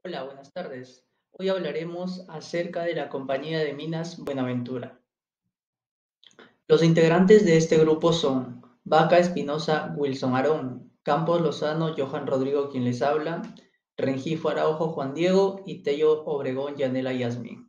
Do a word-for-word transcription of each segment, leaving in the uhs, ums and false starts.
Hola, buenas tardes. Hoy hablaremos acerca de la compañía de minas Buenaventura. Los integrantes de este grupo son Vaca Espinosa, Wilson Arón, Campos Lozano, Johan Rodrigo quien les habla, Rengifo Araujo, Juan Diego y Tello Obregón, Yanela Yasmín.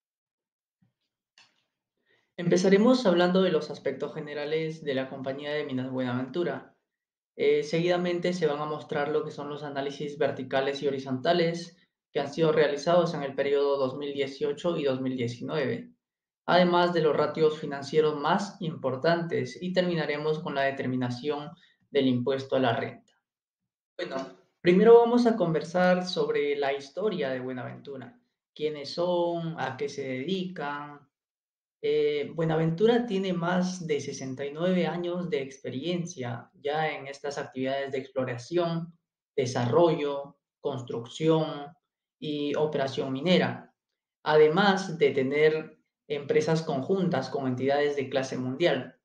Empezaremos hablando de los aspectos generales de la compañía de minas Buenaventura. Eh, seguidamente se van a mostrar lo que son los análisis verticales y horizontales que han sido realizados en el periodo dos mil dieciocho y dos mil diecinueve, además de los ratios financieros más importantes, y terminaremos con la determinación del impuesto a la renta. Bueno, primero vamos a conversar sobre la historia de Buenaventura, quiénes son, a qué se dedican. Eh, Buenaventura tiene más de sesenta y nueve años de experiencia ya en estas actividades de exploración, desarrollo, construcción y operación minera, además de tener empresas conjuntas con entidades de clase mundial.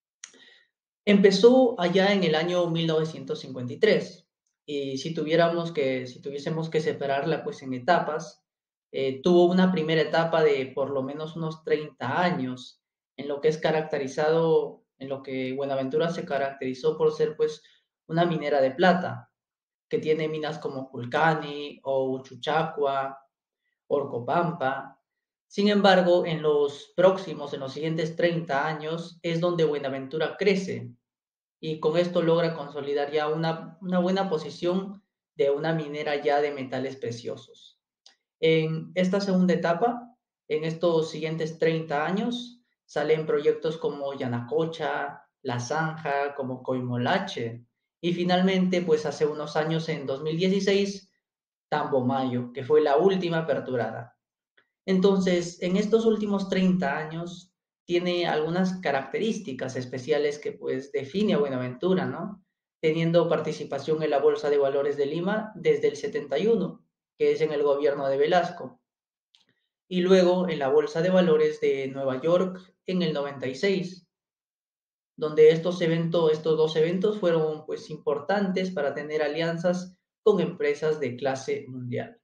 Empezó allá en el año mil novecientos cincuenta y tres y si tuviéramos que, si tuviésemos que separarla pues en etapas, eh, tuvo una primera etapa de por lo menos unos treinta años, en lo que es caracterizado, en lo que Buenaventura se caracterizó por ser pues una minera de plata, que tiene minas como Julcani o Uchuchacua, Orcopampa. Sin embargo, en los próximos, en los siguientes treinta años, es donde Buenaventura crece y con esto logra consolidar ya una, una buena posición de una minera ya de metales preciosos. En esta segunda etapa, en estos siguientes treinta años, salen proyectos como Yanacocha, La Zanja, como Coimolache, y finalmente, pues hace unos años, en dos mil dieciséis, Tambomayo, que fue la última aperturada. Entonces, en estos últimos treinta años, tiene algunas características especiales que pues define a Buenaventura, ¿no? Teniendo participación en la Bolsa de Valores de Lima desde el setenta y uno, que es en el gobierno de Velasco, y luego en la Bolsa de Valores de Nueva York en el noventa y seis, donde estos eventos, estos dos eventos fueron pues importantes para tener alianzas con empresas de clase mundial.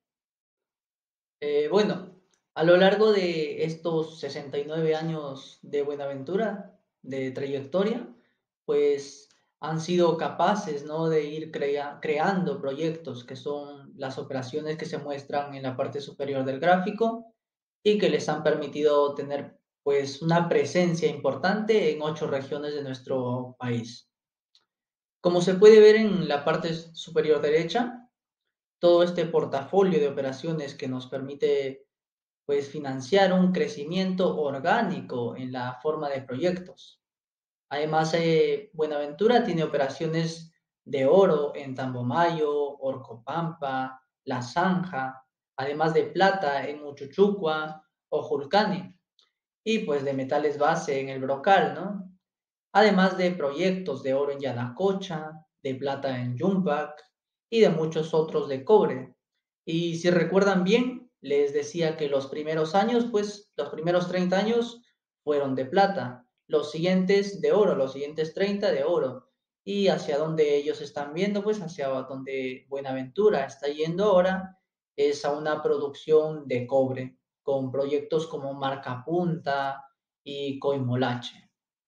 Eh, bueno, a lo largo de estos sesenta y nueve años de Buenaventura, de trayectoria, pues han sido capaces, ¿no?, de ir crea creando proyectos que son las operaciones que se muestran en la parte superior del gráfico y que les han permitido tener pues una presencia importante en ocho regiones de nuestro país. Como se puede ver en la parte superior derecha, todo este portafolio de operaciones que nos permite pues financiar un crecimiento orgánico en la forma de proyectos. Además, eh, Buenaventura tiene operaciones de oro en Tambomayo, Orcopampa, La Zanja, además de plata en Uchuchucua o Julcani, y pues de metales base en el Brocal, ¿no? Además de proyectos de oro en Yanacocha, de plata en Yumpac y de muchos otros de cobre. Y si recuerdan bien, les decía que los primeros años, pues los primeros treinta años fueron de plata, los siguientes de oro, los siguientes treinta de oro. Y hacia donde ellos están viendo, pues hacia donde Buenaventura está yendo ahora, es a una producción de cobre, con proyectos como Marcapunta y Coimolache.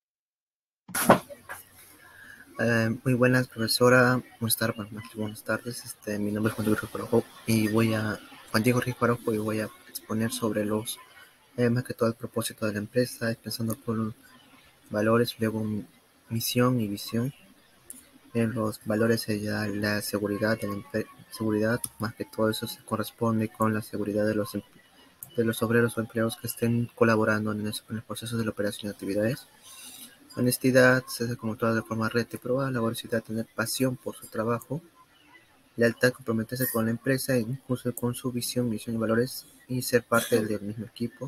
Eh, muy buenas, profesora. Buenas tardes, bueno, buenas tardes. Este, mi nombre es Juan Diego Rijo Araujo y voy a Juan Diego Rijo Araujo y voy a exponer sobre los eh, más que todo el propósito de la empresa, empezando por valores, luego misión y visión. En los valores sería la seguridad de la empe- seguridad, más que todo eso se corresponde con la seguridad de los de los obreros o empleados que estén colaborando en, eso, en los procesos de la operación de actividades. Honestidad, se hace como toda de forma recta y probada. Laboriosidad, tener pasión por su trabajo. Lealtad, comprometerse con la empresa, incluso con su visión, misión y valores, y ser parte del mismo equipo.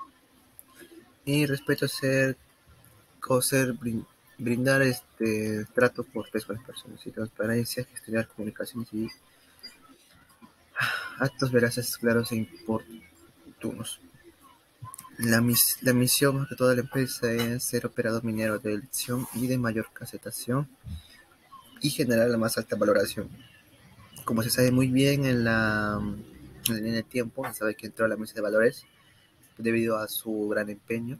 Y respeto, ser, coser, brindar este trato por respeto a las personas. Y transparencia, gestionar comunicaciones y actos veraces, claros e importunos. La, mis, la misión de toda la empresa es ser operador minero de elección y de mayor capacitación y generar la más alta valoración. Como se sabe muy bien, en la en el tiempo. Se sabe que entró a la mesa de valores debido a su gran empeño,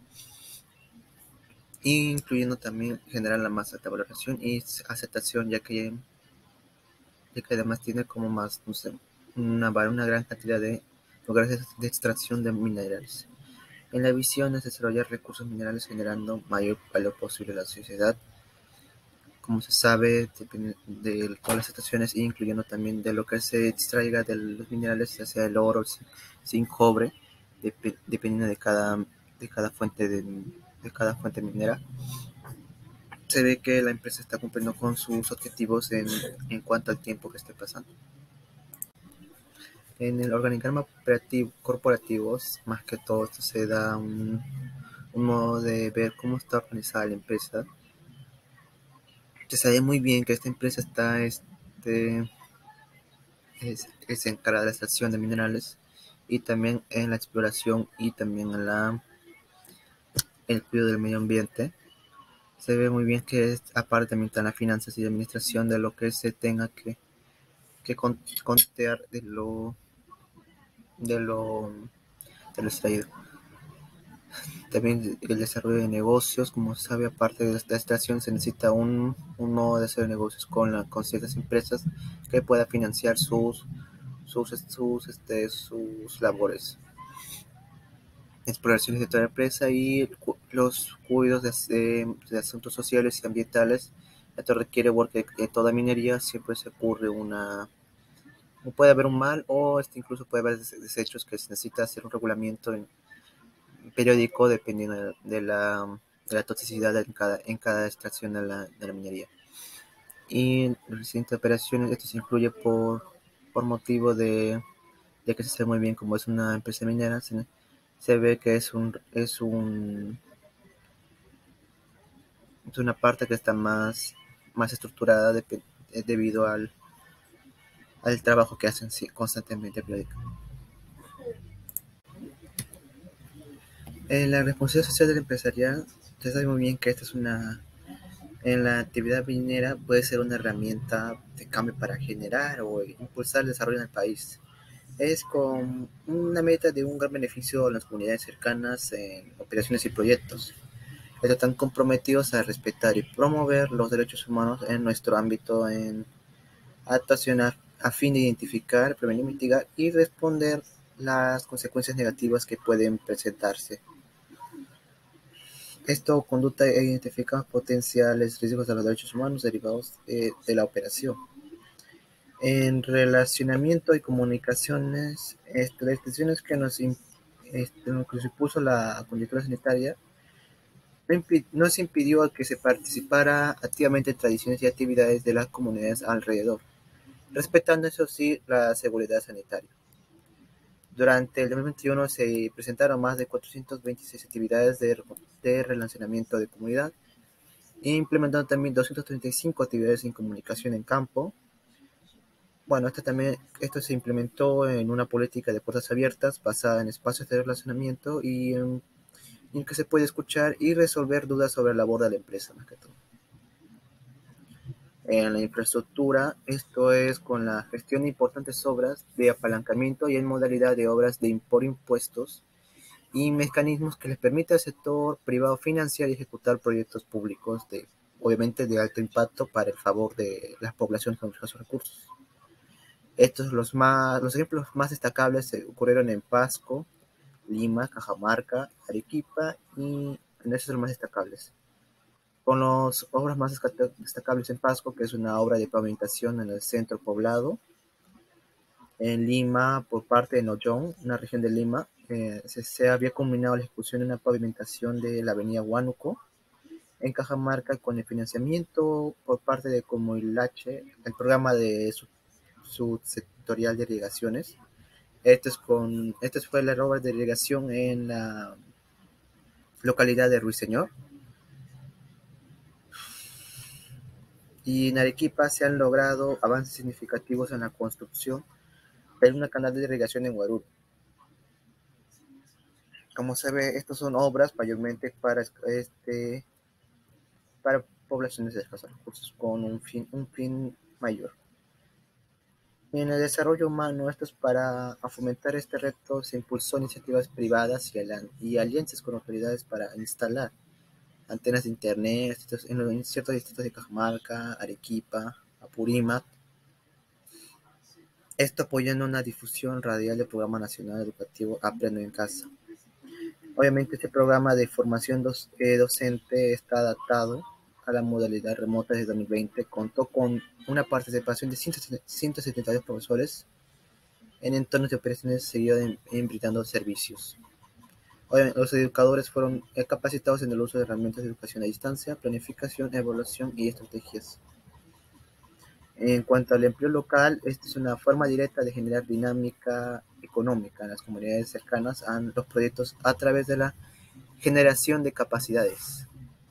incluyendo también generar la más alta valoración y aceptación, ya que, ya que además tiene como más, no sé, una, una gran cantidad de lugares de extracción de minerales. En la visión es desarrollar recursos minerales generando mayor valor posible a la sociedad. Como se sabe, depende de todas las estaciones, incluyendo también de lo que se extraiga de los minerales, ya sea el oro, sin cobre, dep dependiendo de cada, de cada fuente de, de cada fuente minera. Se ve que la empresa está cumpliendo con sus objetivos en, en cuanto al tiempo que esté pasando. En el organigrama operativo, corporativo, más que todo esto se da un, un modo de ver cómo está organizada la empresa. Se sabe muy bien que esta empresa está este, es, es encargada de la extracción de minerales y también en la exploración y también en la, el cuidado del medio ambiente. Se ve muy bien que es, aparte también están las finanzas y administración de lo que se tenga que, que contear de lo de lo, de lo extraído. También el desarrollo de negocios, como se sabe, aparte de esta extracción se necesita un, un modo de hacer negocios con, la, con ciertas empresas que pueda financiar sus sus, sus, este, sus labores. Exploraciones de toda la empresa y los cuidados de, de asuntos sociales y ambientales. Esto requiere porque en toda minería siempre se ocurre una, puede haber un mal o este incluso puede haber desechos que se necesita hacer un regulamiento en, periódico dependiendo de, de, la, de la toxicidad en cada, en cada extracción de la, de la minería. Y en las siguientes operaciones esto se incluye por, por motivo de, ya que se sabe muy bien como es una empresa minera, se, se ve que es un es un es una parte que está más más estructurada de, debido al al trabajo que hacen sí, constantemente periódicamente. En la responsabilidad social del empresarial, se sabe muy bien que esta es una en la actividad minera puede ser una herramienta de cambio para generar o impulsar el desarrollo en el país. Es con una meta de un gran beneficio a las comunidades cercanas en operaciones y proyectos. Están comprometidos a respetar y promover los derechos humanos en nuestro ámbito en actuación a, a fin de identificar, prevenir, mitigar y responder las consecuencias negativas que pueden presentarse. Esto conducta e identifica potenciales riesgos de los derechos humanos derivados eh, de la operación. En relacionamiento y comunicaciones, este, las decisiones que nos, este, que nos impuso la coyuntura sanitaria no, impi no se impidió que se participara activamente en tradiciones y actividades de las comunidades alrededor, respetando eso sí la seguridad sanitaria. Durante el dos mil veintiuno se presentaron más de cuatrocientas veintiséis actividades de, de relacionamiento de comunidad, implementando también doscientas treinta y cinco actividades en comunicación en campo. Bueno, esto también esto se implementó en una política de puertas abiertas basada en espacios de relacionamiento y en, en que se puede escuchar y resolver dudas sobre la labor de la empresa, más que todo. En la infraestructura, esto es con la gestión de importantes obras de apalancamiento y en modalidad de obras de por impuestos y mecanismos que les permite al sector privado financiar y ejecutar proyectos públicos de, obviamente, de alto impacto para el favor de las poblaciones con escasos recursos. Estos los más, los ejemplos más destacables se ocurrieron en Pasco, Lima, Cajamarca, Arequipa y en esos son los más destacables. Con las obras más destacables en Pasco, que es una obra de pavimentación en el centro poblado. En Lima, por parte de Noyón, una región de Lima, eh, se, se había culminado la ejecución de una pavimentación de la avenida Huánuco. En Cajamarca, con el financiamiento por parte de Comoilache, el programa de subsectorial de irrigaciones. Esto es con, esta fue la obra de irrigación en la localidad de Ruiseñor. Y en Arequipa se han logrado avances significativos en la construcción de una canal de irrigación en Huarú. Como se ve, estas son obras mayormente para, este, para poblaciones de escasos recursos con un fin, un fin mayor. En el desarrollo humano, esto es para fomentar este reto, se impulsó iniciativas privadas y, y alianzas con autoridades para instalar antenas de internet en, en ciertos distritos de Cajamarca, Arequipa, Apurímac. Esto apoyando una difusión radial del Programa Nacional Educativo Aprendo en Casa. Obviamente este programa de formación dos, eh, docente está adaptado a la modalidad remota de dos mil veinte. Contó con una participación de ciento setenta y dos profesores en entornos de operaciones, seguido brindando servicios. Obviamente, los educadores fueron capacitados en el uso de herramientas de educación a distancia, planificación, evaluación y estrategias. En cuanto al empleo local, esta es una forma directa de generar dinámica económica en las comunidades cercanas a los proyectos a través de la generación de capacidades.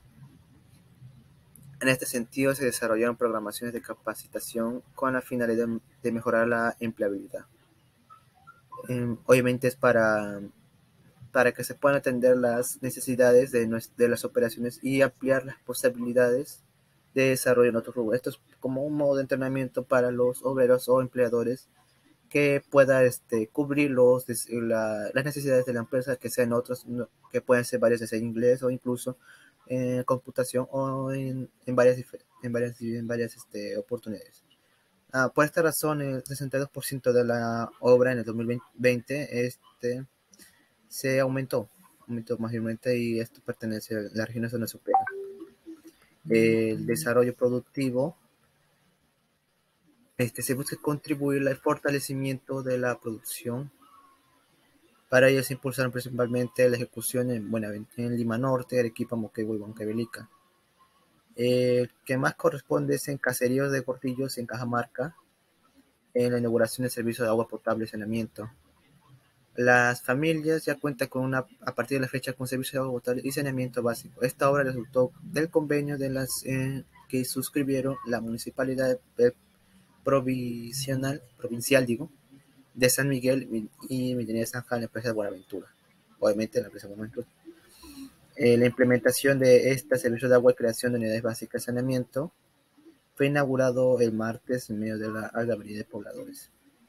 En este sentido, se desarrollaron programaciones de capacitación con la finalidad de mejorar la empleabilidad. Eh, obviamente es para, para que se puedan atender las necesidades de, de las operaciones y ampliar las posibilidades de desarrollo en otros rubros. Esto es como un modo de entrenamiento para los obreros o empleadores que pueda este, cubrir los, la, las necesidades de la empresa, que sean otros, que pueden ser varias, en inglés o incluso en computación o en, en varias, en varias, en varias este, oportunidades. Ah, por esta razón, el sesenta y dos por ciento de la obra en el dos mil veinte este, se aumentó, aumentó mayormente, y esto pertenece a las regiones donde se opera. El desarrollo productivo, este, se busca contribuir al fortalecimiento de la producción. Para ello se impulsaron principalmente la ejecución en, Buenaventura, en Lima Norte, Arequipa, Moquegua y Huancavelica. El que más corresponde es en Caseríos de Cortillos, en Cajamarca, en la inauguración del servicio de agua potable y saneamiento. Las familias ya cuentan con una, a partir de la fecha, con servicio de agua potable y saneamiento básico. Esta obra resultó del convenio de las eh, que suscribieron la Municipalidad Provincial, provincial digo, de San Miguel y Medina Zanja, la empresa de Buenaventura. Obviamente la empresa de Buenaventura. Eh, la implementación de este servicio de agua y creación de unidades básicas de saneamiento fue inaugurado el martes en medio de la alta avenida de pobladores.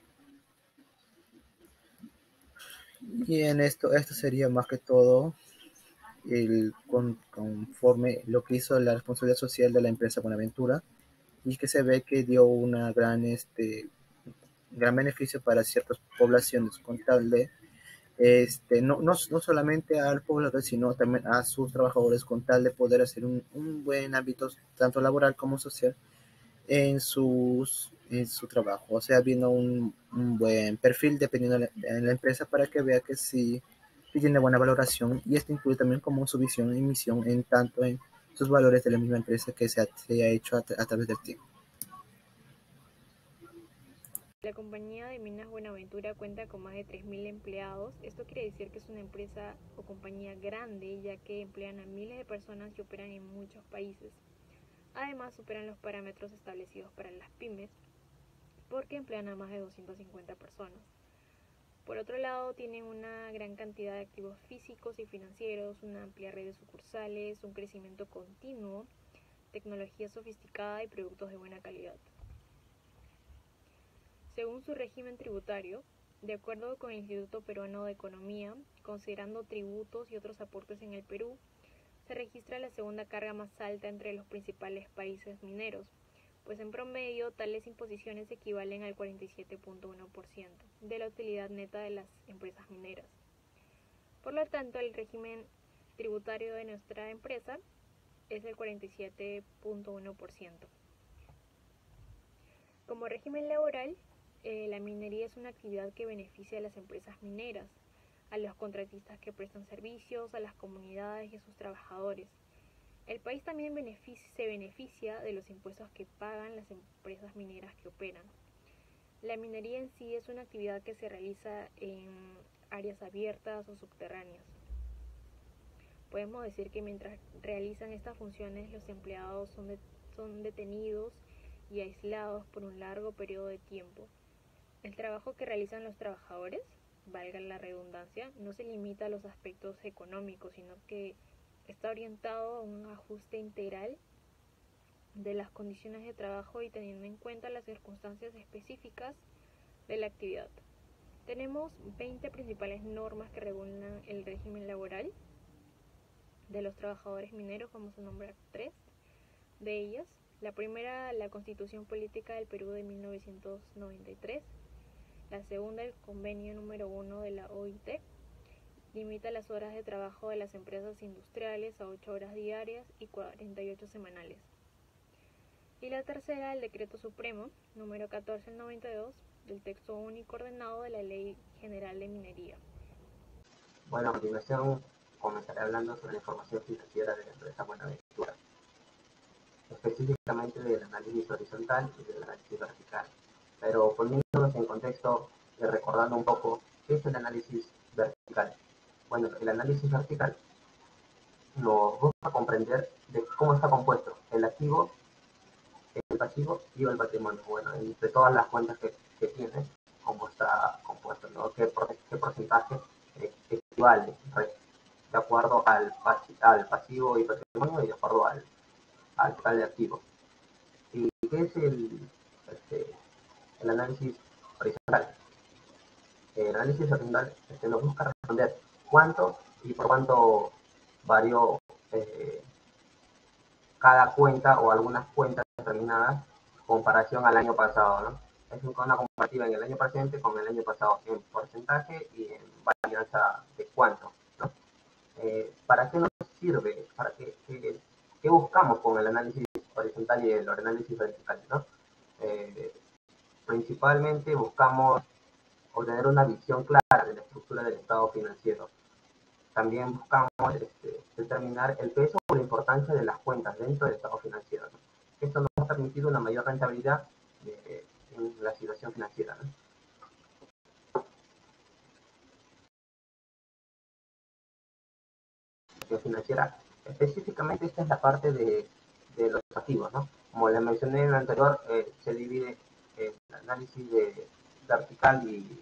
Y en esto, esto sería más que todo el con, conforme lo que hizo la responsabilidad social de la empresa Buenaventura, y que se ve que dio una gran, este, gran beneficio para ciertas poblaciones con tal de Este, no, no, no solamente al poblador, sino también a sus trabajadores, con tal de poder hacer un, un buen hábito, tanto laboral como social, en, sus, en su trabajo. O sea, viendo un, un buen perfil dependiendo de la, de la empresa, para que vea que sí, sí tiene buena valoración, y esto incluye también como su visión y misión en tanto en sus valores de la misma empresa que se ha, se ha hecho a, a través del tiempo. La compañía de Minas Buenaventura cuenta con más de tres mil empleados. Esto quiere decir que es una empresa o compañía grande, ya que emplean a miles de personas y operan en muchos países. Además, superan los parámetros establecidos para las pymes, porque emplean a más de doscientas cincuenta personas. Por otro lado, tienen una gran cantidad de activos físicos y financieros, una amplia red de sucursales, un crecimiento continuo, tecnología sofisticada y productos de buena calidad. Según su régimen tributario, de acuerdo con el Instituto Peruano de Economía, considerando tributos y otros aportes en el Perú, se registra la segunda carga más alta entre los principales países mineros, pues en promedio tales imposiciones equivalen al cuarenta y siete punto uno por ciento de la utilidad neta de las empresas mineras. Por lo tanto, el régimen tributario de nuestra empresa es el cuarenta y siete punto uno por ciento. Como régimen laboral, eh, la minería es una actividad que beneficia a las empresas mineras, a los contratistas que prestan servicios, a las comunidades y a sus trabajadores. El país también beneficia, se beneficia de los impuestos que pagan las empresas mineras que operan. La minería en sí es una actividad que se realiza en áreas abiertas o subterráneas. Podemos decir que mientras realizan estas funciones, los empleados son, de, son detenidos y aislados por un largo periodo de tiempo. El trabajo que realizan los trabajadores, valga la redundancia, no se limita a los aspectos económicos, sino que está orientado a un ajuste integral de las condiciones de trabajo y teniendo en cuenta las circunstancias específicas de la actividad. Tenemos veinte principales normas que regulan el régimen laboral de los trabajadores mineros. Vamos a nombrar tres de ellas. La primera, la Constitución Política del Perú de mil novecientos noventa y tres. La segunda, el Convenio número uno de la O I T. Limita las horas de trabajo de las empresas industriales a ocho horas diarias y cuarenta y ocho semanales. Y la tercera, el Decreto Supremo número catorce del noventa y dos, del texto único ordenado de la Ley General de Minería. Bueno, a continuación comenzaré hablando sobre la información financiera de la empresa Buenaventura, específicamente del análisis horizontal y del análisis vertical, pero poniéndonos en contexto y recordando un poco qué es el análisis vertical. Bueno, el análisis vertical nos busca comprender de cómo está compuesto el activo, el pasivo y el patrimonio. Bueno, entre todas las cuentas que, que tiene, cómo está compuesto, ¿no? ¿Qué, qué porcentaje eh, equivale de acuerdo al, al pasivo y patrimonio y de acuerdo al, al total de activos. ¿Y qué es el, este, el análisis horizontal? El análisis horizontal este, nos busca responder cuánto y por cuánto varió eh, cada cuenta o algunas cuentas determinadas en comparación al año pasado, ¿no? Es una comparativa en el año presente con el año pasado en porcentaje y en varianza de cuánto, ¿no? Eh, ¿Para qué nos sirve? ¿Para qué, qué, qué buscamos con el análisis horizontal y el análisis vertical, ¿no? Eh, principalmente buscamos obtener una visión clara de la estructura del estado financiero. También buscamos este, determinar el peso o la importancia de las cuentas dentro del estado financiero, ¿no? Esto nos ha permitido una mayor rentabilidad eh, en la situación financiera, ¿no? Financiera, específicamente esta es la parte de, de los activos, ¿no? Como les mencioné en el anterior, eh, se divide el análisis de vertical y,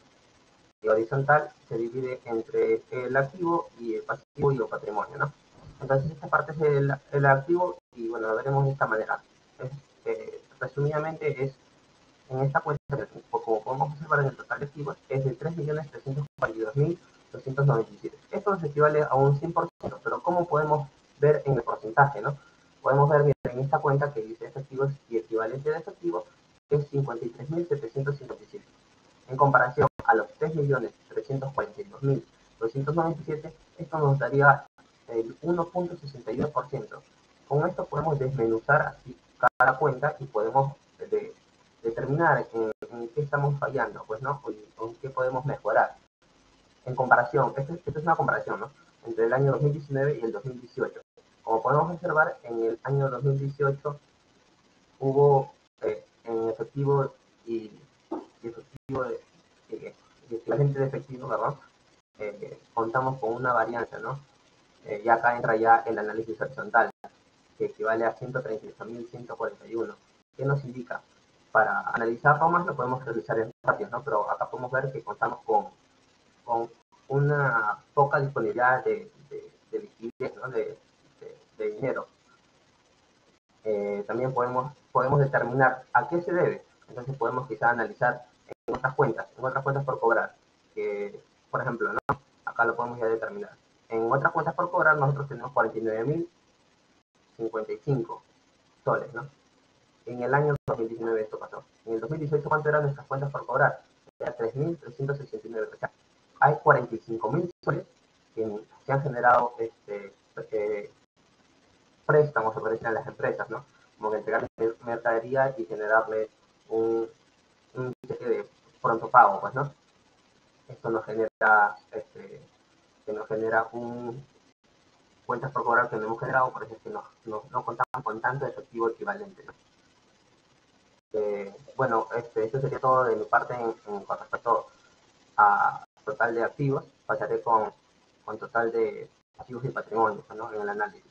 y horizontal, se divide entre el activo y el pasivo y el patrimonio, ¿no? Entonces esta parte es el, el activo y bueno, lo veremos de esta manera. Es, eh, resumidamente es en esta cuenta, como podemos observar en el total de activos, es de tres millones trescientos cuarenta y dos mil doscientos noventa y siete. Esto nos equivale a un cien por ciento, pero ¿cómo podemos ver en el porcentaje, no? Podemos ver, mira, en esta cuenta que dice efectivos y equivalente de efectivo es cincuenta y tres mil setecientos cincuenta y siete. En comparación a los tres millones trescientos cuarenta y dos mil doscientos noventa y siete, esto nos daría el uno punto sesenta y uno por ciento. Con esto podemos desmenuzar así cada cuenta y podemos de, determinar en, en qué estamos fallando, pues, ¿no? O en qué podemos mejorar. En comparación, esta es, esta es una comparación, ¿no? Entre el año dos mil diecinueve y el dos mil dieciocho. Como podemos observar, en el año dos mil dieciocho hubo eh, en efectivo y, y efectivo de, de, de equivalente de efectivo, ¿verdad? Eh, contamos con una varianza, ¿no? Eh, y acá entra ya el análisis horizontal, que equivale a ciento treinta y ocho mil ciento cuarenta y uno. ¿Qué nos indica? Para analizarlo más lo podemos realizar en ratios, ¿no? Pero acá podemos ver que contamos con, con una poca disponibilidad de, de, de liquidez, ¿no? de, de, de dinero. Eh, también podemos, podemos determinar a qué se debe. Entonces podemos quizá analizar en otras cuentas, en otras cuentas por cobrar. Que, por ejemplo, ¿no? Acá lo podemos ya determinar. En otras cuentas por cobrar nosotros tenemos cuarenta y nueve mil cincuenta y cinco soles, ¿no? En el año dos mil diecinueve esto pasó. En el dos mil dieciocho, ¿cuánto eran nuestras cuentas por cobrar? Era tres mil trescientos sesenta y nueve. O sea, hay cuarenta y cinco mil soles que se han generado este, eh, préstamos o a las empresas, ¿no? Como que entregarles mercadería y generarle un, un cheque de pronto pago, pues, ¿no? Esto nos genera, este, que nos genera un cuentas por cobrar que no hemos generado, por eso es que no, no, no contamos con tanto efectivo equivalente, ¿no? Eh, bueno, este, esto sería todo de mi parte en, en, con respecto a total de activos. Pasaré con, con total de activos y patrimonio, ¿no? En el análisis.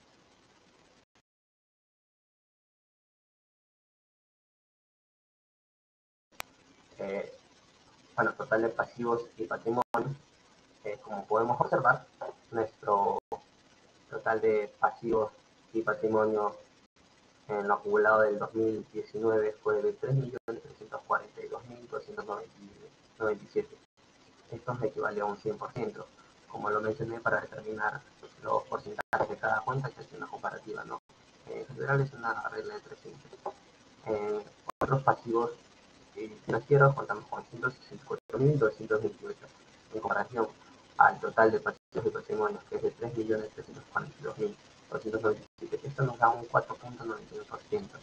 Eh, bueno, total de pasivos y patrimonio. Eh, como podemos observar, nuestro total de pasivos y patrimonio en lo acumulado del dos mil diecinueve fue de tres millones trescientos cuarenta y dos mil doscientos noventa y siete. Esto me equivale a un cien por ciento. Como lo mencioné, para determinar los porcentajes de cada cuenta se hace una comparativa, ¿no? En general es una regla de tres simple. En otros pasivos financieros contamos con ciento sesenta y cuatro mil doscientos veintiocho en comparación al total de pasivos y patrimonios, que es de tres millones trescientos cuarenta y dos mil doscientos noventa y siete. Esto nos da un cuatro punto noventa y uno por ciento.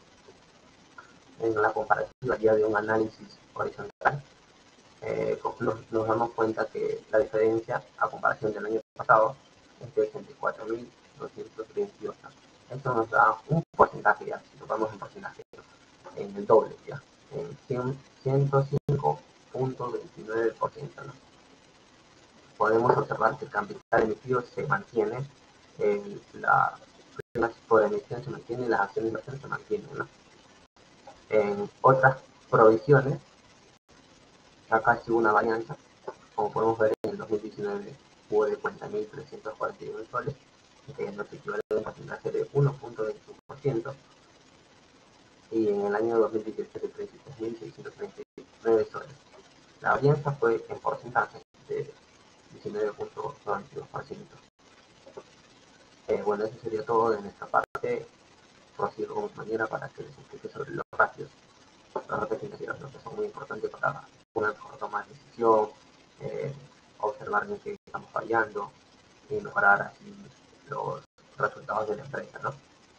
En la comparativa ya de un análisis horizontal, eh, nos, nos damos cuenta que la diferencia a comparación del año pasado es de ochenta y cuatro mil doscientos veintiocho. Esto nos da un porcentaje, ya, si lo vamos en porcentaje, en el doble, ya, en ciento cinco punto veintinueve por ciento, ¿no? Podemos observar que el capital emitido se mantiene, eh, la prima por emisión se mantiene y las acciones de inversión se mantienen, ¿no? En otras provisiones, acá sí hubo una varianza. Como podemos ver, en el dos mil diecinueve hubo de cuarenta mil trescientos cuarenta y uno soles, que nos equivale a un porcentaje de uno punto veintiuno por ciento, y en el año dos mil dieciocho de treinta y tres mil seiscientos treinta y nueve soles. La varianza fue en porcentaje de diecinueve punto noventa y dos por ciento. Eh, bueno, eso sería todo de nuestra parte. Prosigo con mi manera para que les explique sobre los ratios. Los ratios financieros, que son muy importantes para una mejor toma de decisión, eh, observar en qué estamos fallando y mejorar así los resultados de la empresa, ¿no?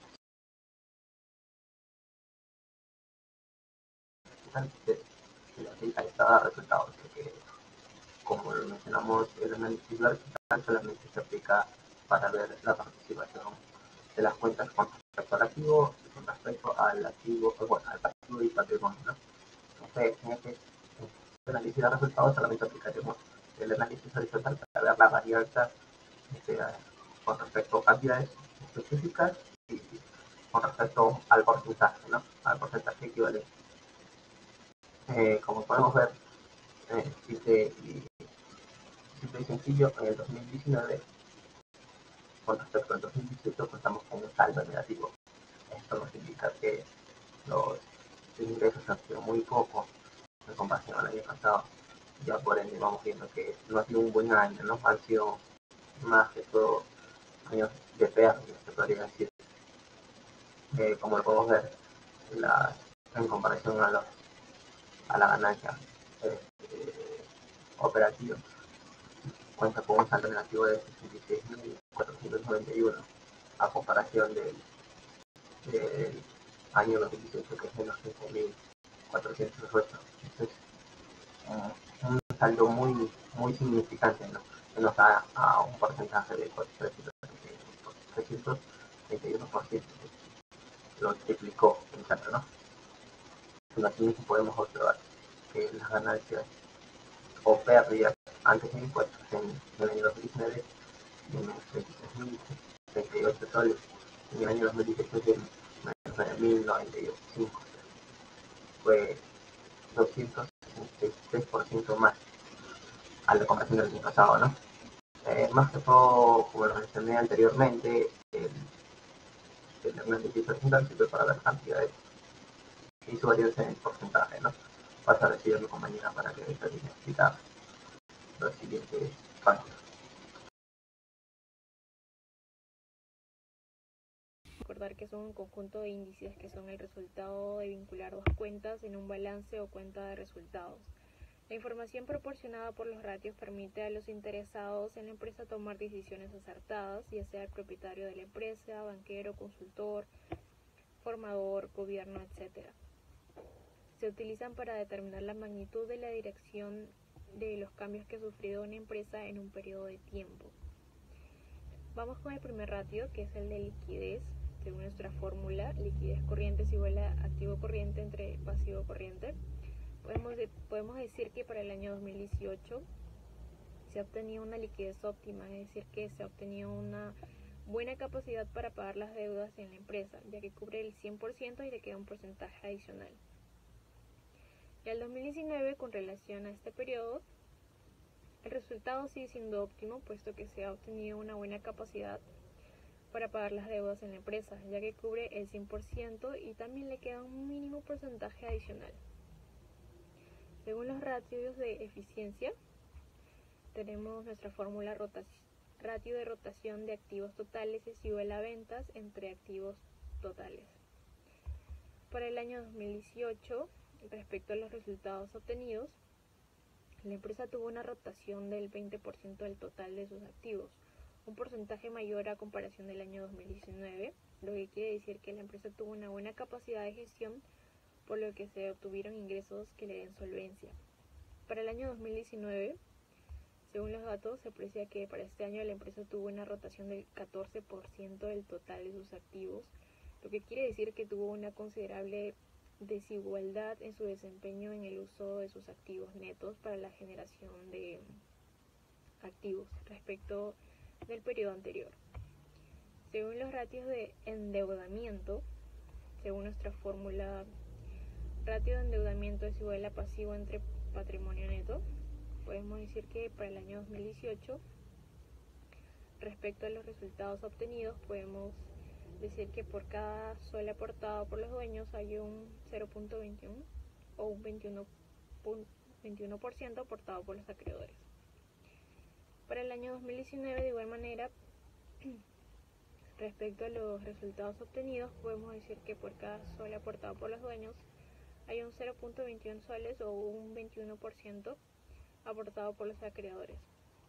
Ahí está resultados, porque como lo mencionamos, el análisis vertical solamente se aplica para ver la participación de las cuentas con respecto al activo y con respecto al activo, bueno, al pasivo y patrimonio, ¿no? Entonces, en este análisis de resultados solamente aplicaremos el análisis horizontal para ver la varianza, este, con respecto a cantidades específicas y con respecto al porcentaje, ¿no? Al porcentaje equivalente. Eh, como podemos ver, eh, simple, y, simple y sencillo, en el dos mil diecinueve, con respecto al dos mil dieciocho, contamos con un saldo negativo. Esto nos indica que los ingresos han sido muy pocos en comparación al año pasado. Ya por ende vamos viendo que no ha sido un buen año, ¿no? Han sido más que todo años de pérdida, se podría decir. Eh, como lo podemos ver, la, en comparación a, los, a la ganancia eh, eh, operativa, cuenta con un saldo negativo de sesenta y seis mil cuatrocientos noventa y uno a comparación del, del año dos mil dieciocho, que es de los quince mil cuatrocientos ocho. Entonces, uh, un saldo muy, muy significante, ¿no? Que nos da a un porcentaje de trescientos treinta y uno por ciento. Lo triplicó el saldo, ¿no? Aquí podemos observar que las ganancias o pérdidas antes de impuestos en el año dos mil diecinueve de menos treinta y tres mil treinta y ocho soles, en el año dos mil dieciocho de menos nueve mil noventa y cinco soles. Fue doscientos sesenta y tres por ciento más a la comparación del año pasado, ¿no? Eh, más que todo, como lo mencioné anteriormente, el, el análisis horizontal sirve para ver cantidades y su varianza en porcentaje, ¿no? Paso a recibir a mi compañera para que termine de explicar los siguientes pasos. Recordar que son un conjunto de índices que son el resultado de vincular dos cuentas en un balance o cuenta de resultados. La información proporcionada por los ratios permite a los interesados en la empresa tomar decisiones acertadas, ya sea el propietario de la empresa, banquero, consultor, formador, gobierno, etcétera. Se utilizan para determinar la magnitud de la dirección de los cambios que ha sufrido una empresa en un periodo de tiempo. Vamos con el primer ratio, que es el de liquidez. Según nuestra fórmula, liquidez corriente es igual a activo corriente entre pasivo corriente. Podemos, de, podemos decir que para el año dos mil dieciocho se ha obtenido una liquidez óptima, es decir, que se ha obtenido una buena capacidad para pagar las deudas en la empresa, ya que cubre el cien por ciento y le queda un porcentaje adicional. Y al dos mil diecinueve, con relación a este periodo, el resultado sigue siendo óptimo, puesto que se ha obtenido una buena capacidad para pagar las deudas en la empresa, ya que cubre el cien por ciento y también le queda un mínimo porcentaje adicional. Según los ratios de eficiencia, tenemos nuestra fórmula rotación. Ratio de rotación de activos totales es igual a ventas entre activos totales. Para el año dos mil dieciocho, respecto a los resultados obtenidos, la empresa tuvo una rotación del veinte por ciento del total de sus activos, un porcentaje mayor a comparación del año dos mil diecinueve, lo que quiere decir que la empresa tuvo una buena capacidad de gestión, por lo que se obtuvieron ingresos que le den solvencia. Para el año dos mil diecinueve, según los datos, se aprecia que para este año la empresa tuvo una rotación del catorce por ciento del total de sus activos, lo que quiere decir que tuvo una considerable desigualdad en su desempeño en el uso de sus activos netos para la generación de activos respecto del periodo anterior. Según los ratios de endeudamiento, según nuestra fórmula, ratio de endeudamiento es igual a pasivo entre patrimonio neto, podemos decir que para el año dos mil dieciocho, respecto a los resultados obtenidos, podemos decir que por cada sol aportado por los dueños hay un cero punto veintiuno o un veintiuno por ciento aportado por los acreedores. Para el año dos mil diecinueve, de igual manera, respecto a los resultados obtenidos, podemos decir que por cada sol aportado por los dueños hay un cero punto veintiuno soles o un veintiuno por ciento aportado por los acreedores.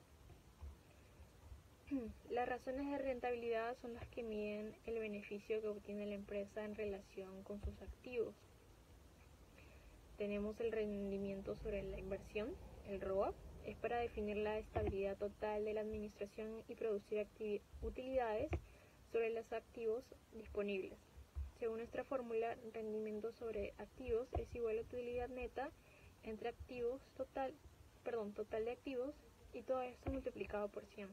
Las razones de rentabilidad son las que miden el beneficio que obtiene la empresa en relación con sus activos. Tenemos el rendimiento sobre la inversión, el R O A, es para definir la estabilidad total de la administración y producir utilidades sobre los activos disponibles. Según nuestra fórmula, rendimiento sobre activos es igual a utilidad neta entre activos total, perdón, total de activos y todo esto multiplicado por cien.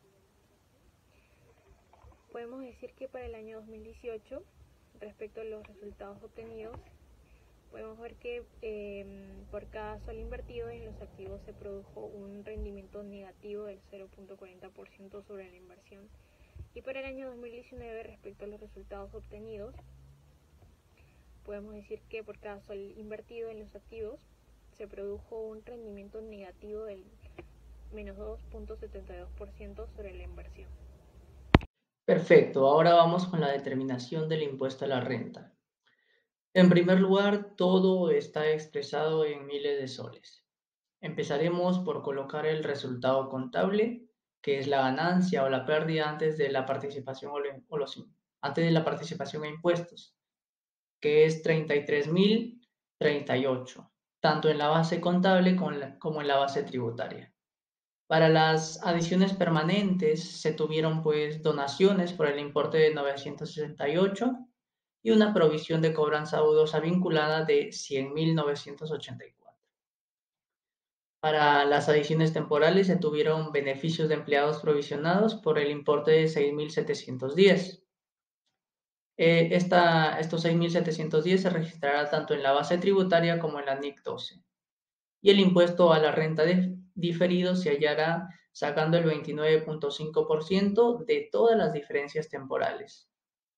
Podemos decir que para el año dos mil dieciocho, respecto a los resultados obtenidos, podemos ver que eh, por cada sol invertido en los activos se produjo un rendimiento negativo del cero punto cuarenta por ciento sobre la inversión. Y para el año dos mil diecinueve, respecto a los resultados obtenidos, podemos decir que por cada sol invertido en los activos se produjo un rendimiento negativo del menos dos punto setenta y dos por ciento sobre la inversión. Perfecto, ahora vamos con la determinación del impuesto a la renta. En primer lugar, todo está expresado en miles de soles. Empezaremos por colocar el resultado contable, que es la ganancia o la pérdida antes de la participación o los, antes de la participación e impuestos, que es treinta y tres mil treinta y ocho, tanto en la base contable como en la base tributaria. Para las adiciones permanentes se tuvieron pues donaciones por el importe de novecientos sesenta y ocho y una provisión de cobranza dudosa vinculada de cien mil novecientos ochenta y cuatro. Para las adiciones temporales se tuvieron beneficios de empleados provisionados por el importe de seis mil setecientos diez. Eh, esta, estos seis mil setecientos diez se registrará tanto en la base tributaria como en la N I C doce. Y el impuesto a la renta de, diferido se hallará sacando el veintinueve punto cinco por ciento de todas las diferencias temporales.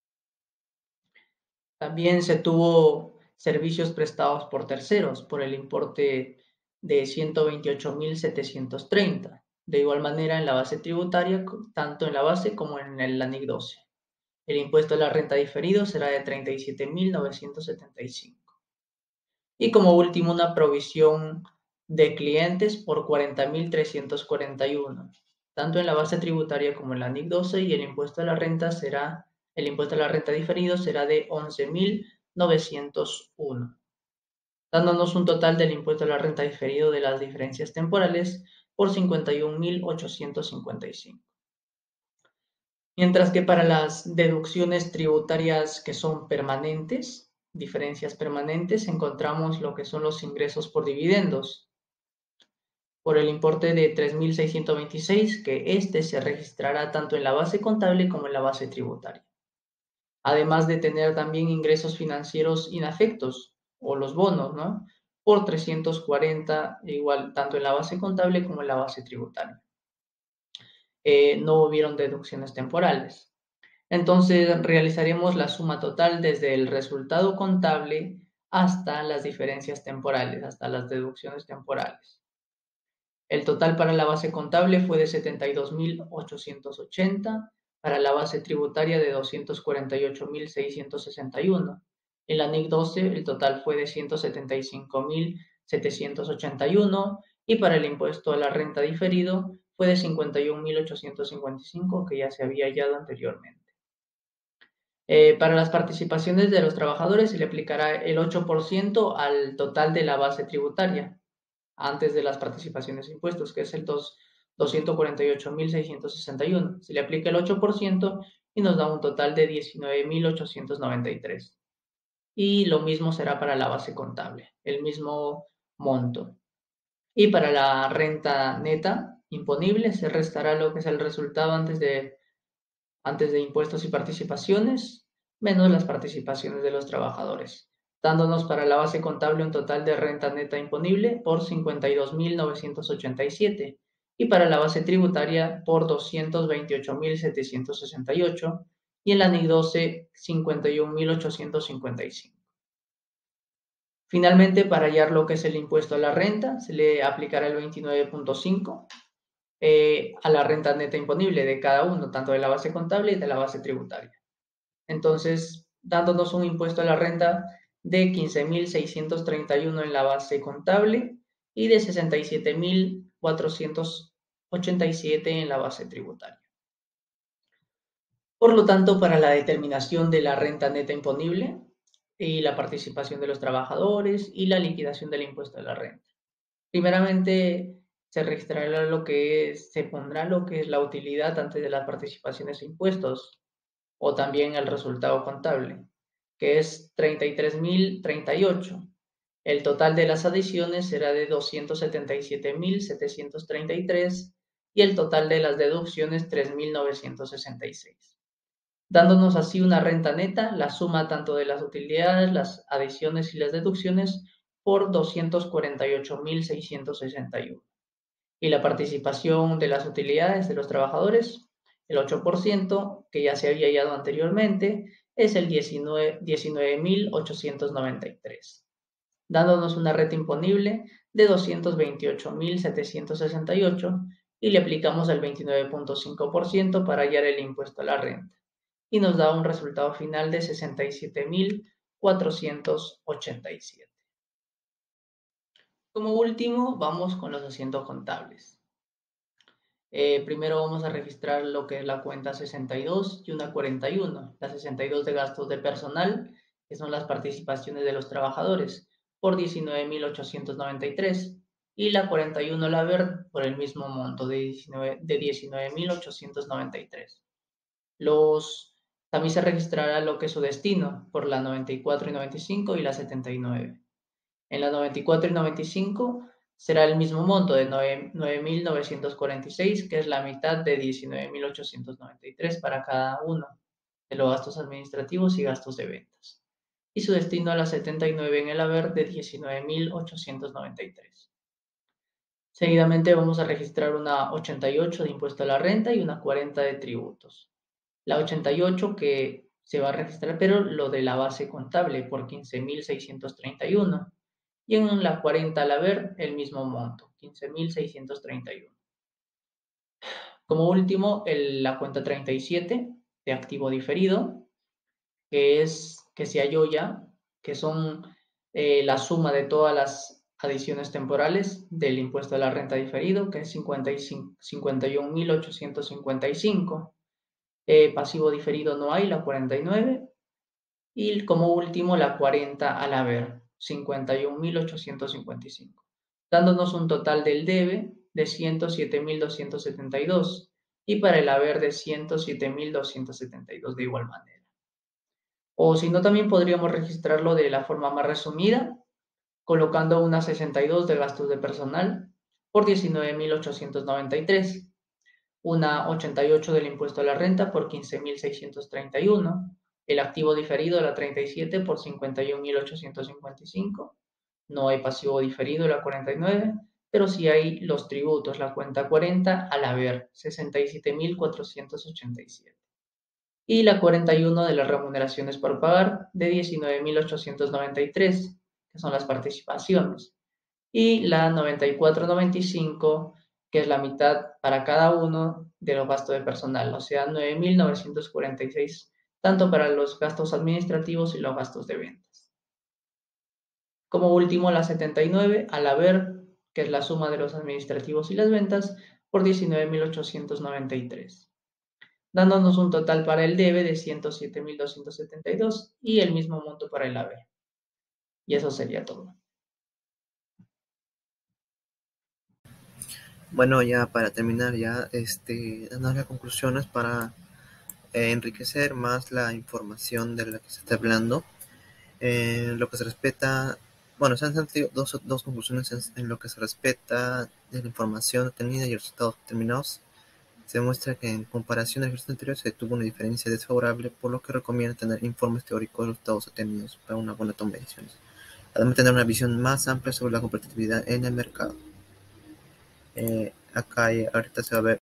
También se tuvo servicios prestados por terceros por el importe de ciento veintiocho mil setecientos treinta. De igual manera en la base tributaria, tanto en la base como en el, la N I C doce. El impuesto a la renta diferido será de treinta y siete mil novecientos setenta y cinco. Y como último, una provisión de clientes por cuarenta mil trescientos cuarenta y uno, tanto en la base tributaria como en la N I C doce, y el impuesto a la renta será, el impuesto a la renta diferido será de once mil novecientos uno, dándonos un total del impuesto a la renta diferido de las diferencias temporales por cincuenta y un mil ochocientos cincuenta y cinco. Mientras que para las deducciones tributarias que son permanentes, diferencias permanentes, encontramos lo que son los ingresos por dividendos, por el importe de tres mil seiscientos veintiséis, que este se registrará tanto en la base contable como en la base tributaria. Además de tener también ingresos financieros inafectos, o los bonos, ¿no? Por trescientos cuarenta, igual tanto en la base contable como en la base tributaria. Eh, no hubieron deducciones temporales. Entonces realizaremos la suma total desde el resultado contable hasta las diferencias temporales, hasta las deducciones temporales. El total para la base contable fue de setenta y dos mil ochocientos ochenta, para la base tributaria de doscientos cuarenta y ocho mil seiscientos sesenta y uno. En la N I C doce el total fue de ciento setenta y cinco mil setecientos ochenta y uno y para el impuesto a la renta diferido fue de cincuenta y un mil ochocientos cincuenta y cinco, que ya se había hallado anteriormente. Eh, para las participaciones de los trabajadores se le aplicará el ocho por ciento al total de la base tributaria antes de las participaciones e impuestos, que es el doscientos cuarenta y ocho mil seiscientos sesenta y uno. Se le aplica el ocho por ciento y nos da un total de diecinueve mil ochocientos noventa y tres. Y lo mismo será para la base contable, el mismo monto. Y para la renta neta imponible se restará lo que es el resultado antes de, antes de impuestos y participaciones, menos las participaciones de los trabajadores, dándonos para la base contable un total de renta neta imponible por cincuenta y dos mil novecientos ochenta y siete y para la base tributaria por doscientos veintiocho mil setecientos sesenta y ocho y en la N I C doce cincuenta y un mil ochocientos cincuenta y cinco. Finalmente, para hallar lo que es el impuesto a la renta, se le aplicará el veintinueve punto cinco eh, a la renta neta imponible de cada uno, tanto de la base contable y de la base tributaria. Entonces, dándonos un impuesto a la renta de quince mil seiscientos treinta y uno en la base contable y de sesenta y siete mil cuatrocientos ochenta y siete en la base tributaria. Por lo tanto, para la determinación de la renta neta imponible y la participación de los trabajadores y la liquidación del impuesto a la renta, primeramente se registrará lo que es, se pondrá lo que es la utilidad antes de las participaciones e impuestos, o también el resultado contable, que es treinta y tres mil treinta y ocho. El total de las adiciones será de doscientos setenta y siete mil setecientos treinta y tres y el total de las deducciones tres mil novecientos sesenta y seis. Dándonos así una renta neta, la suma tanto de las utilidades, las adiciones y las deducciones por doscientos cuarenta y ocho mil seiscientos sesenta y uno. Y la participación de las utilidades de los trabajadores, el ocho por ciento, que ya se había hallado anteriormente, es el diecinueve mil ochocientos noventa y tres, dándonos una renta imponible de doscientos veintiocho mil setecientos sesenta y ocho y le aplicamos el veintinueve punto cinco por ciento para hallar el impuesto a la renta y nos da un resultado final de sesenta y siete mil cuatrocientos ochenta y siete. Como último, vamos con los asientos contables. Eh, primero vamos a registrar lo que es la cuenta sesenta y dos y una cuarenta y uno. La sesenta y dos de gastos de personal, que son las participaciones de los trabajadores, por diecinueve mil ochocientos noventa y tres. Y la cuarenta y uno la verde por el mismo monto de diecinueve mil ochocientos noventa y tres. Los, también se registrará lo que es su destino por la noventa y cuatro y noventa y cinco y la setenta y nueve. En la noventa y cuatro y noventa y cinco será el mismo monto de nueve mil novecientos cuarenta y seis, que es la mitad de diecinueve mil ochocientos noventa y tres para cada uno de los gastos administrativos y gastos de ventas. Y su destino a la setenta y nueve en el haber de diecinueve mil ochocientos noventa y tres. Seguidamente vamos a registrar una ochenta y ocho de impuesto a la renta y una cuarenta de tributos. La ochenta y ocho que se va a registrar, pero lo de la base contable por quince mil seiscientos treinta y uno. Y en la cuarenta al haber el mismo monto, quince mil seiscientos treinta y uno. Como último, el, la cuenta treinta y siete de activo diferido, que es que se halló ya, que son eh, la suma de todas las adiciones temporales del impuesto a la renta diferido, que es cincuenta y un mil ochocientos cincuenta y cinco. Eh, pasivo diferido no hay, la cuarenta y nueve. Y como último, la cuarenta al haber, cincuenta y un mil ochocientos cincuenta y cinco, dándonos un total del debe de ciento siete mil doscientos setenta y dos y para el haber de ciento siete mil doscientos setenta y dos de igual manera. O si no, también podríamos registrarlo de la forma más resumida, colocando una sesenta y dos de gastos de personal por diecinueve mil ochocientos noventa y tres, una ochenta y ocho del impuesto a la renta por quince mil seiscientos treinta y uno, el activo diferido, la treinta y siete por cincuenta y un mil ochocientos cincuenta y cinco, no hay pasivo diferido, la cuarenta y nueve, pero sí hay los tributos, la cuenta cuarenta al haber, sesenta y siete mil cuatrocientos ochenta y siete. Y la cuarenta y uno de las remuneraciones por pagar, de diecinueve mil ochocientos noventa y tres, que son las participaciones, y la noventa y cuatro noventa y cinco, que es la mitad para cada uno de los gastos de personal, o sea, nueve mil novecientos cuarenta y seis, tanto para los gastos administrativos y los gastos de ventas. Como último, la setenta y nueve, al haber, que es la suma de los administrativos y las ventas, por diecinueve mil ochocientos noventa y tres, dándonos un total para el debe de ciento siete mil doscientos setenta y dos y el mismo monto para el haber. Y eso sería todo. Bueno, ya para terminar, ya este, dando las conclusiones para eh, enriquecer más la información de la que se está hablando. En eh, lo que se respeta, bueno, se han sentido dos, dos conclusiones en, en lo que se respeta de la información obtenida y los resultados determinados. Se demuestra que en comparación al ejercicio anterior se tuvo una diferencia desfavorable, por lo que recomienda tener informes teóricos de los resultados obtenidos para una buena toma de decisiones. Además, tener una visión más amplia sobre la competitividad en el mercado. Eh, acá y ahorita se va a ver